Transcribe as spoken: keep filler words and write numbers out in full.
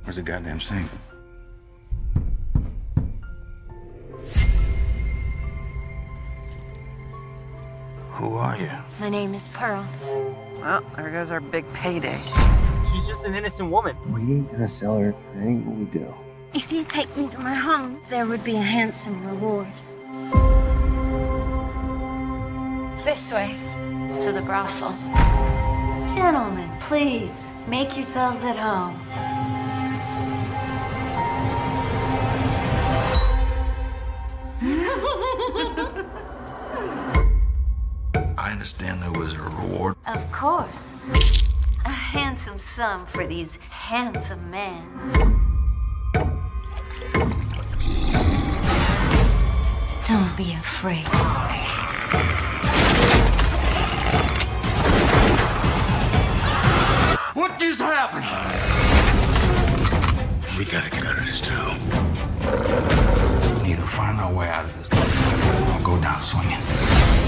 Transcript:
Where's the goddamn sink? Who are you? My name is Pearl. Well, there goes our big payday. She's just an innocent woman. We ain't gonna sell her. That ain't what we do. If you take me to my home, there would be a handsome reward. This way, to the brothel. Gentlemen, please, make yourselves at home. I understand there was a reward. Of course. A handsome sum for these handsome men. Don't be afraid. What just happened? We gotta get out of this tomb. We need to find our way out of this. I'll go down swinging.